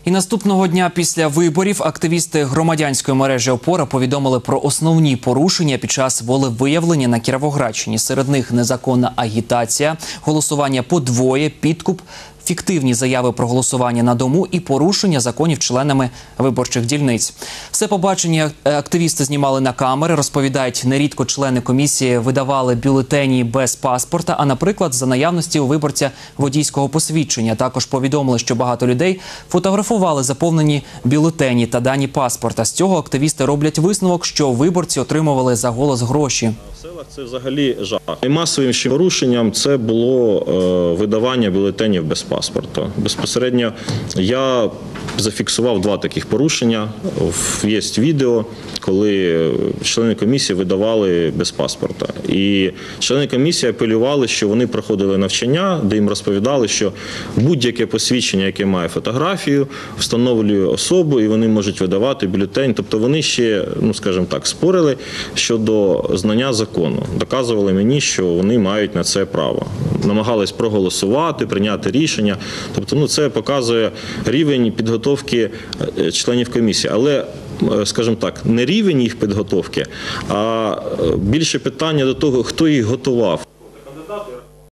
І наступного дня після виборів активісти громадянської мережі «Опора» повідомили про основні порушення під час волевиявлення на Кіровоградщині. Серед них незаконна агітація, голосування подвоє, підкуп, фіктивні заяви про голосування на дому і порушення законів членами виборчих дільниць. Все побачення активісти знімали на камери. Розповідають, нерідко члени комісії видавали бюлетені без паспорта, а, наприклад, за наявності у виборця водійського посвідчення. Також повідомили, що багато людей фотографували заповнені бюлетені та дані паспорта. З цього активісти роблять висновок, що виборці отримували за голос гроші. В селах це взагалі жах. Масовим ще порушенням це було видавання бюлетенів без паспорта. Безпосередньо я зафіксував два таких порушення. Є відео, коли члени комісії видавали без паспорта. І члени комісії апелювали, що вони проходили навчання, де їм розповідали, що будь-яке посвідчення, яке має фотографію, встановлює особу і вони можуть видавати бюлетень. Тобто вони ще, скажімо так, спорили щодо знання закону. Доказували мені, що вони мають на це право. Намагались проголосувати, прийняти рішення. Тобто, це показує рівень підготовки членів комісії. Але, скажімо так, не рівень їх підготовки, а більше питання до того, хто їх готував.